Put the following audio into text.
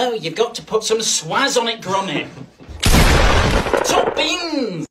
No, you've got to put some Swaz on it, Gromit. Top beans!